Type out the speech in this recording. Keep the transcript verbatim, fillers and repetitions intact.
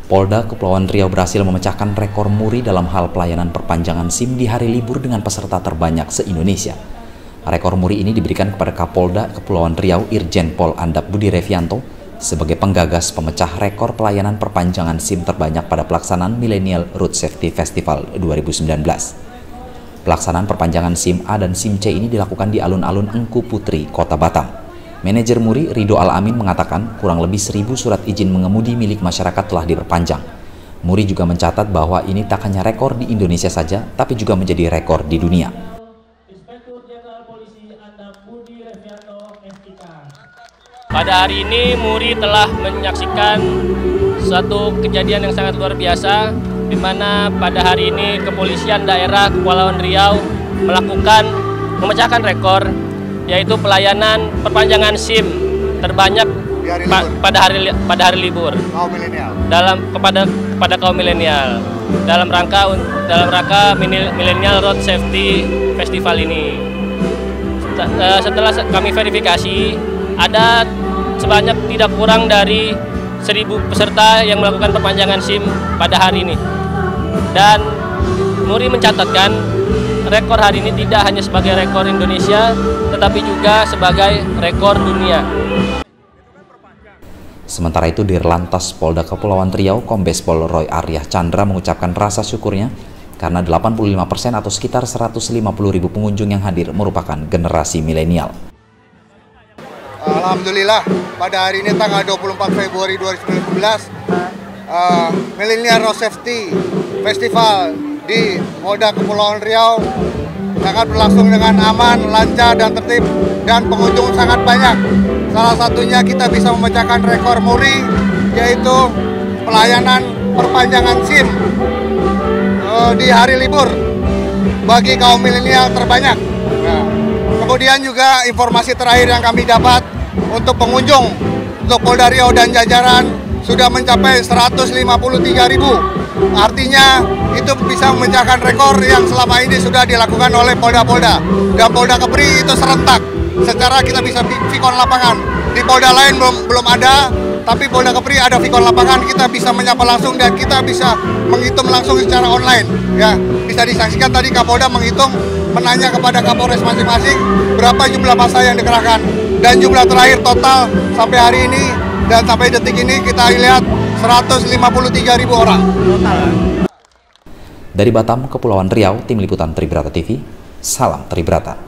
Polda Kepulauan Riau berhasil memecahkan rekor muri dalam hal pelayanan perpanjangan SIM di hari libur dengan peserta terbanyak se-Indonesia. Rekor muri ini diberikan kepada Kapolda Kepulauan Riau Irjen Pol Andap Budi Revianto sebagai penggagas pemecah rekor pelayanan perpanjangan SIM terbanyak pada pelaksanaan Millennial Road Safety Festival dua ribu sembilan belas. Pelaksanaan perpanjangan SIM A dan SIM C ini dilakukan di alun-alun Engku Putri, Kota Batam. Manajer Muri Ridho Al-Amin mengatakan kurang lebih seribu surat izin mengemudi milik masyarakat telah diperpanjang. Muri juga mencatat bahwa ini tak hanya rekor di Indonesia saja, tapi juga menjadi rekor di dunia. Pada hari ini Muri telah menyaksikan suatu kejadian yang sangat luar biasa, di mana pada hari ini Kepolisian Daerah Kepulauan Riau melakukan memecahkan rekor, yaitu pelayanan perpanjangan SIM terbanyak hari pa pada hari pada hari libur kaum milenial dalam kepada kepada kaum milenial dalam rangka dalam rangka Millennial Road Safety Festival ini. Setelah kami verifikasi, ada sebanyak tidak kurang dari seribu peserta yang melakukan perpanjangan SIM pada hari ini. Dan Muri mencatatkan rekor hari ini tidak hanya sebagai rekor Indonesia, tetapi juga sebagai rekor dunia. Sementara itu, Dirlantas Polda Kepulauan Riau Kombes Pol Roy Aryah Chandra mengucapkan rasa syukurnya karena delapan puluh lima persen atau sekitar seratus lima puluh ribu pengunjung yang hadir merupakan generasi milenial. Alhamdulillah, pada hari ini tanggal dua puluh empat Februari dua ribu sembilan belas, uh, Millennial Road Safety Festival di Polda Kepulauan Riau sangat berlangsung dengan aman, lancar, dan tertib, dan pengunjung sangat banyak. Salah satunya kita bisa memecahkan rekor Muri, yaitu pelayanan perpanjangan SIM uh, di hari libur bagi kaum milenial terbanyak. Nah, kemudian juga informasi terakhir yang kami dapat untuk pengunjung untuk Polda Riau dan jajaran sudah mencapai seratus lima puluh tiga ribu. Artinya itu bisa memecahkan rekor yang selama ini sudah dilakukan oleh Polda-Polda. Dan Polda Kepri itu serentak. Secara kita bisa vikon lapangan. Di Polda lain belum belum ada, tapi Polda Kepri ada vikon lapangan, kita bisa menyapa langsung dan kita bisa menghitung langsung secara online. Ya, bisa disaksikan tadi Kapolda menghitung, menanya kepada Kapolres masing-masing berapa jumlah massa yang dikerahkan. Dan jumlah terakhir total sampai hari ini dan sampai detik ini kita lihat seratus lima puluh tiga ribu orang. Dari Batam, Kepulauan Riau, Tim Liputan Tribrata T V, salam Tribrata.